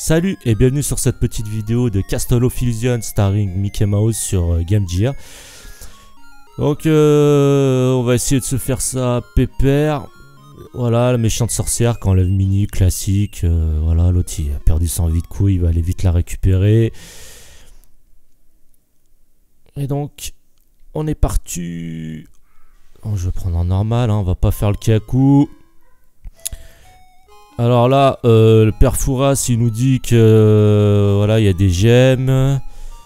Salut et bienvenue sur cette petite vidéo de Castle of Illusion starring Mickey Mouse sur Game Gear. Donc on va essayer de se faire ça pépère. Voilà, la méchante sorcière qui enlève Mini, classique. Voilà, l'autre il a perdu son vie de couille, il va aller vite la récupérer. Et donc, on est parti. Bon, je vais prendre en normal, hein, on va pas faire le kaku. Alors là, le père Fouras, il nous dit que voilà, il y a des gemmes.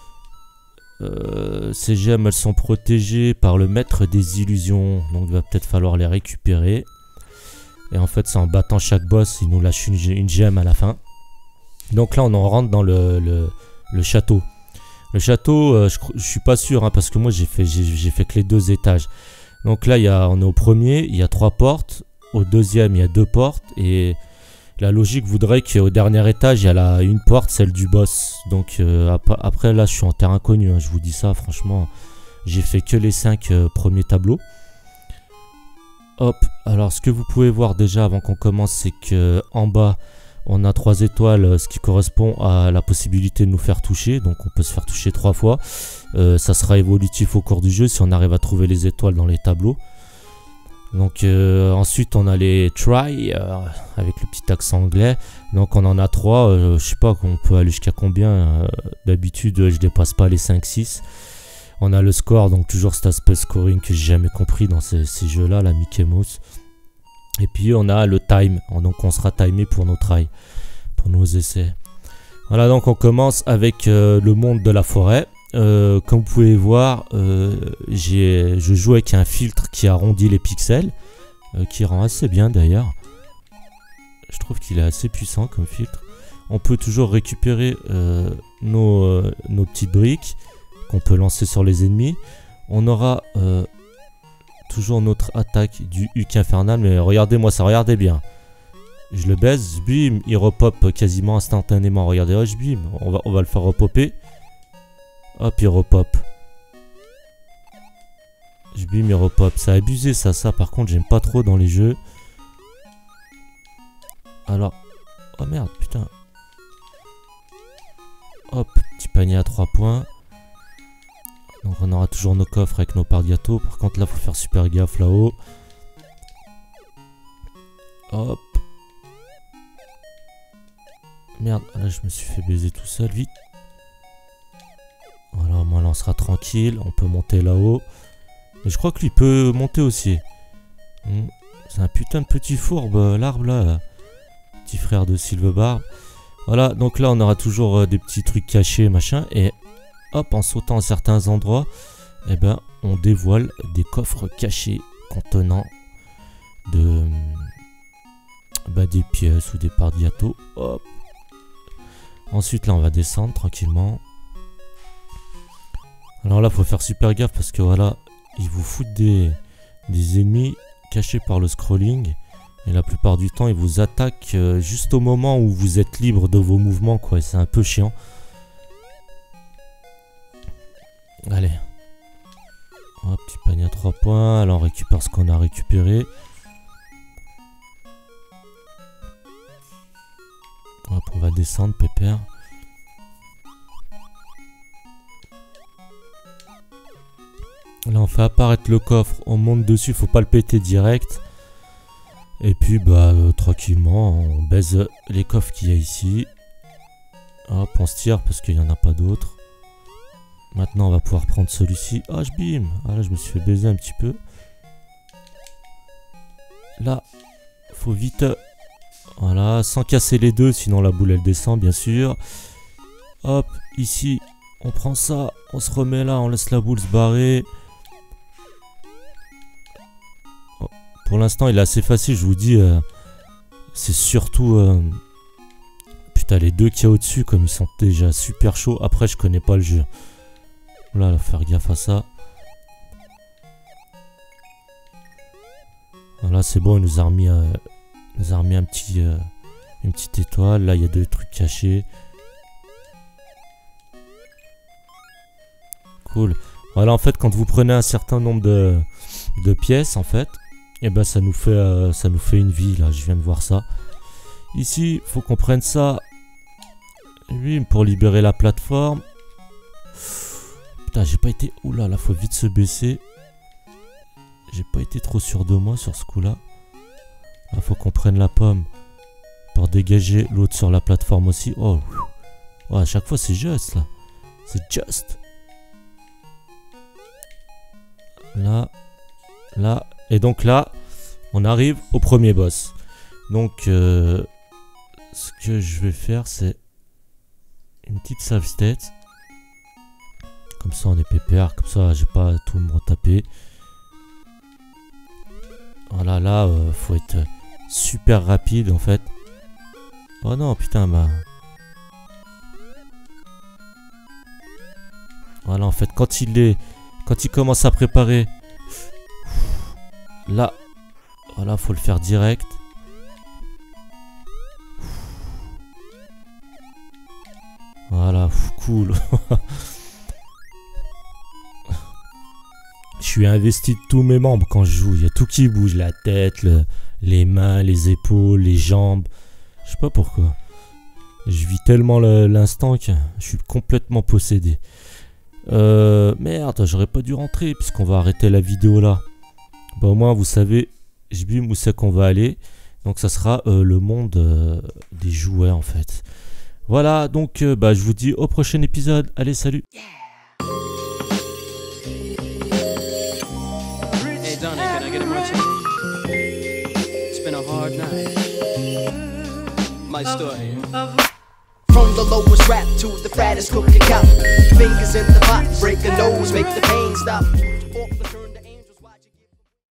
Ces gemmes, elles sont protégées par le maître des illusions. Donc il va peut-être falloir les récupérer. Et en fait, c'est en battant chaque boss, il nous lâche une gemme à la fin. Donc là, on en rentre dans le château. Le château, je suis pas sûr, hein, parce que moi, j'ai fait que les 2 étages. Donc là, on est au premier, il y a 3 portes. Au deuxième, il y a 2 portes. Et la logique voudrait qu'au dernier étage, il y a une porte, celle du boss. Donc après, là, je suis en terrain inconnu, hein, je vous dis ça, franchement. J'ai fait que les 5 premiers tableaux. Hop, alors ce que vous pouvez voir déjà avant qu'on commence, c'est que en bas, on a 3 étoiles, ce qui correspond à la possibilité de nous faire toucher. Donc on peut se faire toucher 3 fois. Ça sera évolutif au cours du jeu si on arrive à trouver les étoiles dans les tableaux. Donc ensuite on a les try avec le petit accent anglais. Donc on en a 3, je sais pas, on peut aller jusqu'à combien. D'habitude je dépasse pas les 5-6. On a le score, donc toujours cet aspect scoring que j'ai jamais compris dans ces jeux là, la Mickey Mouse. Et puis on a le time, donc on sera timé pour nos try, pour nos essais. Voilà, donc on commence avec le monde de la forêt. Comme vous pouvez voir, je joue avec un filtre qui arrondit les pixels, qui rend assez bien d'ailleurs. Je trouve qu'il est assez puissant comme filtre. On peut toujours récupérer nos petites briques qu'on peut lancer sur les ennemis. On aura toujours notre attaque du Huc infernal, mais regardez-moi ça, regardez bien. Je le baise, bim, il repop quasiment instantanément. Regardez, oh, bim, on va le faire repopper. Hop, il repop. Je bim, il repop. Ça a abusé, ça par contre, j'aime pas trop dans les jeux. Alors, oh merde, putain. Hop, petit panier à 3 points. Donc on aura toujours nos coffres avec nos parts gâteaux. Par contre là, faut faire super gaffe là-haut. Hop. Merde, là je me suis fait baiser tout seul, vite. Voilà, au moins là on sera tranquille. On peut monter là-haut. Et je crois que lui peut monter aussi. C'est un putain de petit fourbe, l'arbre là. Petit frère de Sylvebarbe. Voilà, donc là on aura toujours des petits trucs cachés, machin. Et hop, en sautant à certains endroits, eh ben, on dévoile des coffres cachés contenant des pièces ou des parts de gâteau. Hop. Ensuite là on va descendre tranquillement. Alors là faut faire super gaffe parce que voilà, ils vous foutent des ennemis cachés par le scrolling. Et la plupart du temps ils vous attaquent juste au moment où vous êtes libre de vos mouvements, quoi. C'est un peu chiant. Allez. Hop, petit panier à 3 points. Alors on récupère ce qu'on a récupéré. Hop, on va descendre, pépère. Là on fait apparaître le coffre. On monte dessus, faut pas le péter direct. Et puis bah tranquillement, on baise les coffres qu'il y a ici. Hop, on se tire parce qu'il n'y en a pas d'autres. Maintenant on va pouvoir prendre celui-ci. Ah, je bim. Ah là je me suis fait baiser un petit peu. Là, faut vite. Voilà, sans casser les deux, sinon la boule elle descend bien sûr. Hop, ici, on prend ça, on se remet là, on laisse la boule se barrer. Oh, pour l'instant il est assez facile, je vous dis. C'est surtout... putain, les 2 qu'il y a au-dessus, comme ils sont déjà super chauds. Après je connais pas le jeu. Là, faire gaffe à ça. Voilà, c'est bon, il nous a remis, une petite étoile. Là, il y a 2 trucs cachés. Cool. Voilà, en fait, quand vous prenez un certain nombre de pièces, en fait, et ben ça nous fait une vie. Là, je viens de voir ça. Ici, faut qu'on prenne ça Oui, pour libérer la plateforme. Putain, j'ai pas été... Oula, là, faut vite se baisser. J'ai pas été trop sûr de moi sur ce coup-là. Là, faut qu'on prenne la pomme pour dégager l'autre sur la plateforme aussi. Oh, oh, à chaque fois, c'est juste, là. C'est juste. Là. Là. Et donc là, on arrive au premier boss. Donc, ce que je vais faire, c'est une petite save state. Comme ça, on est pépère. Comme ça, j'ai pas à tout me retaper. Voilà, là, faut être super rapide, en fait. Oh non, putain, bah... Voilà, en fait, quand il commence à préparer... Là, voilà, faut le faire direct. Voilà, cool. Je suis investi de tous mes membres quand je joue. Il y a tout qui bouge, la tête, les mains, les épaules, les jambes. Je sais pas pourquoi. Je vis tellement l'instant que je suis complètement possédé. Merde, j'aurais pas dû rentrer puisqu'on va arrêter la vidéo là. Bah, au moins, vous savez, j'ai vu où c'est qu'on va aller. Donc, ça sera le monde des jouets, en fait. Voilà, donc, bah, je vous dis au prochain épisode. Allez, salut! Hey, Donnie, can I get a munchie? It's been a hard night. My story. From the lowest rap to the fattest cooking cow. Fingers in the pot, break a nose, make the pain stop.